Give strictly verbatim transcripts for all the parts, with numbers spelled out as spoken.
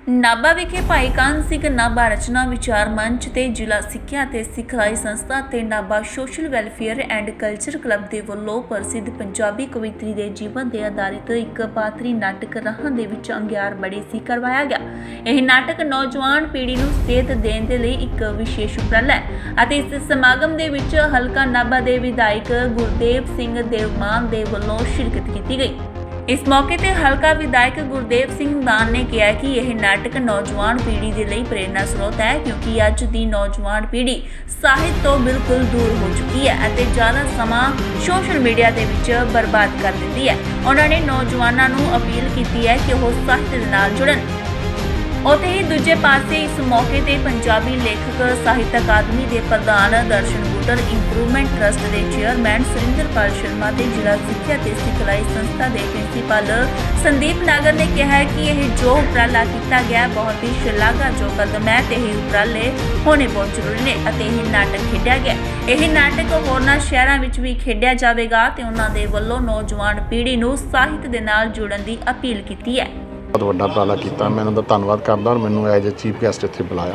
नाभा विखे भाई कान सिंह नाभा रचना विचार मंच ते जिला सिक्ख्या ते सिखलाई संस्था ते Nabha social welfare and culture club दे वल्लों प्रसिद्ध पंजाबी कवित्री दे जीवन ते आधारित एक पातरी नाटक राहां दे विच अंग्यार बड़ी सी करवाया गया। यह नाटक नौजवान पीढ़ी नूं सेध देण दे लई एक विशेष उपराला है अते इस समागम दे विच हलका नाभा दे विधायक गुरदेव सिंह देवमान दे वल्लों शिरकत की गई। इस मौके ते हलका विधायक गुरदेव सिंह मान ने कहा कि यह नाटक नौजवान पीढ़ी के लिए प्रेरणा स्रोत है क्योंकि अज की नौजवान पीढ़ी साहित्य तो बिल्कुल दूर हो चुकी है और ज़्यादा समा सोशल मीडिया के विच बर्बाद कर देती है। उन्होंने नौजवानों को अपील की है कि वह साहित्य के नाल जुड़न। उत्थे ही दूजे पासे इस मौके ते पंजाबी लेखक साहित्य अकादमी के प्रधान दर्शन बूटर इंप्रूवमेंट ट्रस्ट के चेयरमैन सुरिंदरपाल शर्मा ते जिला सिक्ख्या ते सिखलाई संस्था के प्रिंसीपल संदीप नागर ने कहा है कि यह जो उपराला किया गया बहुत ही शलाघायोग कदम है ते यह उपराले होने बहुत जरूरी ने अते यह नाटक खेडिया गया। यह नाटक होरना शहरां विच भी खेडिया जावेगा ते उन्हां दे वल्लों नौजवान पीढ़ी नूं साहित्य दे नाल जुड़न दी अपील की है। बहुत वड्डा उपराला किया, मैं उन्होंने धन्यवाद करदा और मैनू एज ए चीफ गैसट इत्थे बुलाया।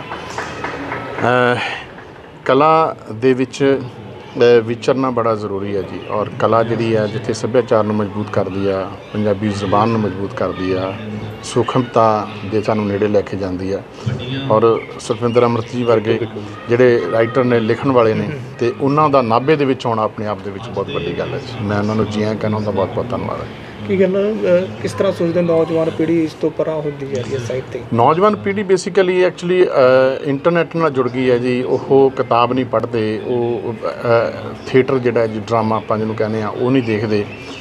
कला दे विच विचरना बड़ा ज़रूरी है जी और कला जिहड़ी है जिथे सभ्याचार नूं मजबूत करदी है, पंजाबी ज़बान नूं मजबूत करदी है, सूखमता दे सानूं नेड़े लैके जांदी है और सुखविंदर अमृत जी वर्गे जिहड़े राइटर ने लिखण वाले ने ते उन्हां दा नाभे दे विच आउणा अपने आप दे विच बहुत वड्डी गल है जी। मैं उन्हां नूं जी आं कहना उनका बहुत बहुत धन्यवाद है। की कहना किस तरह सोचते नौजवान पीढ़ी इस तो परा होती जा रही है साहित्य? नौजवान पीढ़ी बेसिकली एक्चुअली इंटरनेट नाल जुड़ गई है जी। वो किताब नहीं पढ़ते, वो थिएटर जिहड़ा जी ड्रामा आपां जिहनूं कहने आ वो नहीं देखते,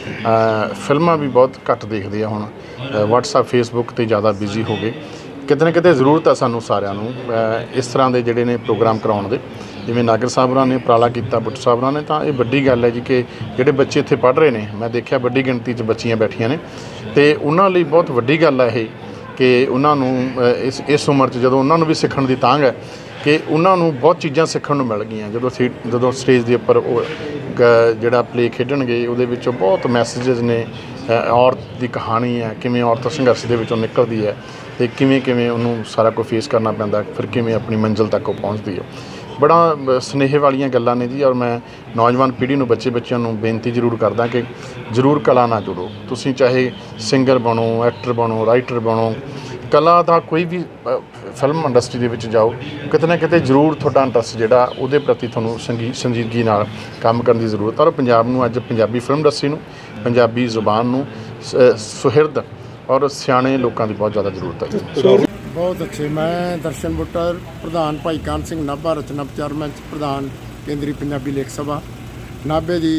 फिल्मां भी बहुत घट देखते हैं। हुण व्हाट्सएप फेसबुक ते ज़्यादा बिजी हो गए। किते ना किते जरूरत है सानूं सारिआं नूं इस तरह के जिहड़े ने प्रोग्राम कराउण दे। जिवें नागर साहब ने उपराला किया, बुੱਟ साहब ने, तो ये वड्डी गल है जी कि जिहड़े बच्चे इत्थे पढ़ रहे हैं, मैं देखा वड्डी गिणती च बच्चियां बैठियां ने ते उन्हां लई बहुत वड्डी गल है ये कि उन्हां नूं इस इस उम्र च जदों उन्हां नूं भी सिੱਖਣ ਦੀ ਤਾਂਘ है कि उन्हां नूं बहुत चीज़ां सिੱਖਣ ਨੂੰ मिल गईयां। जदों जदों स्टेज के उपर जिहड़ा प्ले खेडणगे उहदे विचों बहुत मैसेजेस ने। औरत की कहानी है, किवें औरत संघर्ष दे विचों निकलदी है ते किवें किवें उहनूं सारा कुछ फेस करना पैंदा, फिर किवें अपनी मंजिल तक वो पहुँचदी है। बड़ा स्नेह वालियां गल्लां ने जी और मैं नौजवान पीढ़ी नूं बच्चे बच्चों नूं बेनती जरूर करदा कि जरूर कला ना जुड़ो। तुसीं चाहे सिंगर बनो, एक्टर बनो, राइटर बनो, कला दा कोई भी फिल्म इंडस्ट्री दे विच जाओ, किते ना किते जरूर तुहाडा इंटरस्ट जिहड़ा उहदे प्रति तुहानूं संगी संजीदगी नाल काम करन दी जरूरत है। और पंजाब नूं अज पंजाबी फिल्म इंडस्ट्री नूं पंजाबी जुबान नूं सुहिरद और सियाणे लोकां दी बहुत ज़्यादा जरूरत है। बहुत अच्छे। मैं दर्शन बुੱਟਰ प्रधान भाई कान सिंह नाभा रचना विचार मंच प्रधान केंद्रीय पंजाबी लेख सभा नाभे की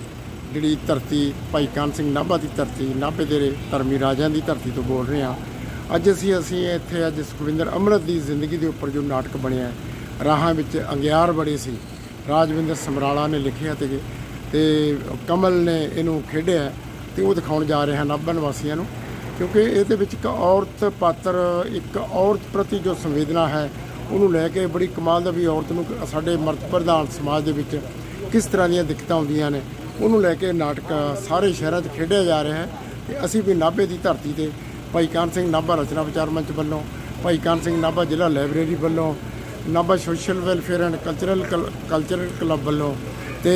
जी धरती भाई कान सिंह नाभा की धरती नाभे के धर्मी राजा की धरती तो बोल रहे हैं। अज असी असी इत्थे अज सुखविंदर अमृत की जिंदगी के उपर जो नाटक बनया राहां विच अंग्यार बड़े सी राजविंदर समराला ने लिखिया ते कमल ने इनू खेडिया तो वो दिखाउण जा रहे हैं नाभा निवासियों को, क्योंकि ये एक औरत पात्र एक औरत प्रति जो संवेदना है उन्होंने लैके बड़ी कमाल का भी औरत नूं साडे मर्द प्रधान समाज दे विच किस तरह दी दिक्कतां आउंदियां ने उन्होंने लैके नाटक सारे शहरों च खेडिया जा रहा है। तो असी भी नाभे की धरती ते भाई कान सिंह नाभा रचना विचार मंच वालों, भाई कान सिंह नाभा जिला लाइब्रेरी वालों, Nabha social welfare and cultural cultural club वालों ते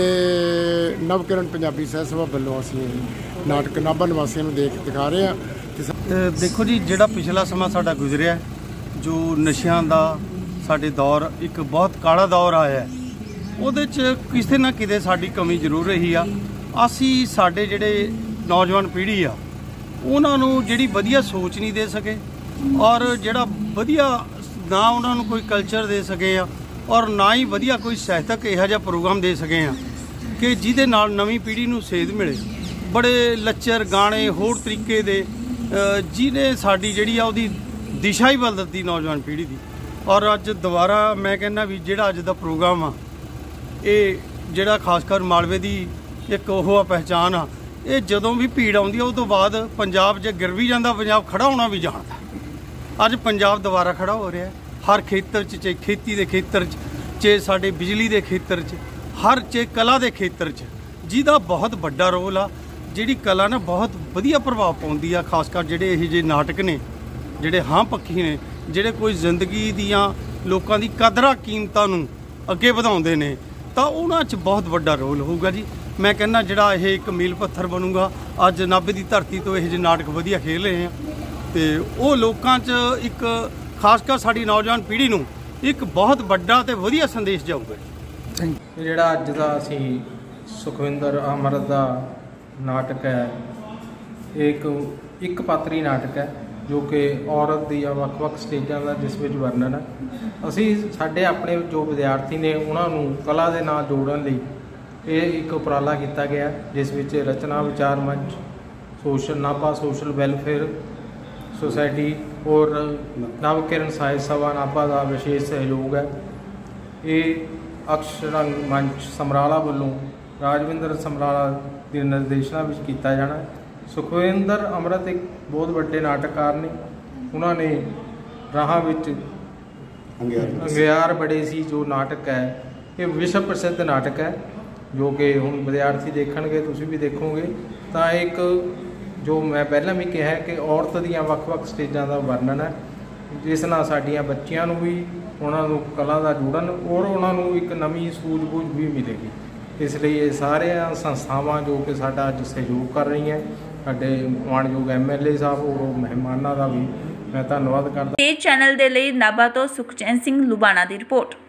नवकिरण पंजाबी सह सभा वालों असी नाटक नाभा निवासियों को देख दिखा रहे हैं। देखो जी, जिहड़ा पिछला समा साडा गुजरिया जो नशियां दा साडे दौर एक बहुत काला दौर आया है, उहदे च किसे ना किते साडी कमी जरूर रही आ। असी साडे जिहड़े नौजवान पीढ़ी आ उन्हां नूं जिहड़ी वधिया सोच नहीं दे सके और जिहड़ा वधिया ना उन्हां नूं कोई कल्चर दे सके आ और ना ही वधिया कोई साहित्यक इहो जिहा प्रोग्राम दे सके आ कि जिहदे नाल नवीं पीढ़ी नूं सेध मिले। बड़े लच्चर गाने होर तरीके दे जिन्हें साड़ी जी उहदी दिशा ही बदल दी नौजवान पीढ़ी की। और अज दोबारा मैं कहना भी जिहड़ा अज दा प्रोग्राम आ ये जिहड़ा खासकर मालवे की एक ओह पहचान आ, ये जदों भी भीड़ आउंदी उस तो बाद पंजाब जे गिर भी जाता पंजाब खड़ा होना भी जानता। अज पंजाब दोबारा खड़ा हो रहा है हर खेतर च, चाहे खेती के खेतर च, चाहे साडे बिजली के खेतर च, हर चाहे कला के खेतर च, जिहदा बहुत बड़ा रोल आ। जिहड़ी कला ना बहुत वधिया प्रभाव पाउंदी आ, खासकर जिहड़े इहो ਜਿਹੇ नाटक ने ਜਿਹੜੇ ਹਾਂ ਪੱਖੀ ਨੇ, ਜਿਹੜੇ ਕੋਈ ਜ਼ਿੰਦਗੀ ਦੀਆਂ ਲੋਕਾਂ ਦੀ ਕਦਰਾਂ ਕੀਮਤਾਂ ਨੂੰ ਅੱਗੇ ਵਧਾਉਂਦੇ ਨੇ, ਤਾਂ ਉਹਨਾਂ 'ਚ ਬਹੁਤ ਵੱਡਾ ਰੋਲ ਹੋਊਗਾ ਜੀ। ਮੈਂ ਕਹਿੰਦਾ ਜਿਹੜਾ ਇਹ ਇੱਕ ਮੀਲ ਪੱਥਰ ਬਣੂਗਾ। ਅੱਜ ਨਾਭੇ ਦੀ ਧਰਤੀ ਤੋਂ ਇਹ ਜਿਹੇ ਨਾਟਕ ਵਧੀਆ ਖੇਡ ਰਹੇ ਆ ਤੇ ਉਹ ਲੋਕਾਂ 'ਚ ਇੱਕ ਖਾਸ ਕਰ ਸਾਡੀ ਨੌਜਵਾਨ ਪੀੜ੍ਹੀ ਨੂੰ ਇੱਕ ਬਹੁਤ ਵੱਡਾ ਤੇ ਵਧੀਆ ਸੰਦੇਸ਼ ਜਾਊਗਾ। ਜਿਹੜਾ ਅੱਜ ਦਾ ਅਸੀਂ ਸੁਖਵਿੰਦਰ ਅਮਰਤ ਦਾ ਨਾਟਕ ਹੈ, ਇਹ ਇੱਕ ਇੱਕ ਪਾਤਰੀ ਨਾਟਕ ਹੈ ਜੋ ਕਿ ਔਰਤ ਦੀ ਵੱਖ-ਵੱਖ ਸਟੇਜਾਂ ਦਾ ਜਿਸ ਵਿੱਚ ਵਰਣਨ ਹੈ। ਅਸੀਂ ਸਾਡੇ ਆਪਣੇ ਜੋ ਵਿਦਿਆਰਥੀ ਨੇ ਉਹਨਾਂ ਨੂੰ ਕਲਾ ਦੇ ਨਾਲ ਜੋੜਨ ਲਈ ਇਹ ਇੱਕ ਉਪਰਾਲਾ ਕੀਤਾ ਗਿਆ, ਜਿਸ ਵਿੱਚ ਰਚਨਾ ਵਿਚਾਰ ਮੰਚ, social Nabha social welfare society ਔਰ ਨਵ ਕਿਰਨ ਸਾਹਿਤ ਸਭਾ ਨਾਭਾ ਦਾ ਵਿਸ਼ੇਸ਼ ਸਹਿਯੋਗ ਹੈ। ਇਹ ਅਕਸ਼ਰੰਗ ਮੰਚ ਸਮਰਾਲਾ ਵੱਲੋਂ ਰਾਜਵਿੰਦਰ ਸਮਰਾਲਾ ਦੇ ਨਿਰਦੇਸ਼ਨਾਂ ਵਿੱਚ ਕੀਤਾ ਜਾਣਾ। ਸੁਖਵਿੰਦਰ ਅਮਰਤ ਇੱਕ ਬਹੁਤ ਵੱਡੇ ਨਾਟਕਕਾਰ ਨੇ। ਉਹਨਾਂ ਨੇ ਰਾਹਾਂ ਵਿੱਚ ਅੰਗਿਆਰ ਬੜੇ ਸੀ ਜੋ ਨਾਟਕ ਹੈ, ਇਹ ਵਿਸ਼ਵ ਪ੍ਰਸਿੱਧ ਨਾਟਕ ਹੈ ਜੋ ਕਿ ਹੁਣ ਵਿਦਿਆਰਥੀ ਦੇਖਣਗੇ, ਤੁਸੀਂ ਵੀ ਦੇਖੋਗੇ। ਤਾਂ ਇੱਕ ਜੋ ਮੈਂ ਪਹਿਲਾਂ ਵੀ ਕਿਹਾ ਕਿ ਔਰਤ ਦੀਆਂ ਵੱਖ-ਵੱਖ ਸਟੇਜਾਂ ਦਾ ਵਰਣਨ ਹੈ, ਜਿਸ ਨਾਲ ਸਾਡੀਆਂ ਬੱਚੀਆਂ ਨੂੰ ਵੀ ਉਹਨਾਂ ਨੂੰ ਕਲਾ ਦਾ ਜੁੜਨ ਔਰ ਉਹਨਾਂ ਨੂੰ ਇੱਕ ਨਵੀਂ ਸੂਝ-ਬੂਝ ਵੀ ਮਿਲੇਗੀ। ਇਸ ਲਈ ਇਹ ਸਾਰੀਆਂ ਸੰਸਥਾਵਾਂ ਜੋ ਕਿ ਸਾਡਾ ਅੱਜ ਸਹਿਯੋਗ ਕਰ ਰਹੀਆਂ, ਸਾਡੇ ਮਾਣਯੋਗ ਐਮ ਐਲ ਏ ਸਾਹਿਬ ਔਰ ਮਹਿਮਾਨਾਂ ਦਾ ਵੀ ਮੈਂ ਧੰਨਵਾਦ ਕਰਦਾ। ਇਹ ਚੈਨਲ ਦੇ ਲਈ ਨਾਭਾ ਤੋਂ ਸੁਖਚੈਨ ਸਿੰਘ ਲੁਬਾਣਾ ਦੀ ਰਿਪੋਰਟ।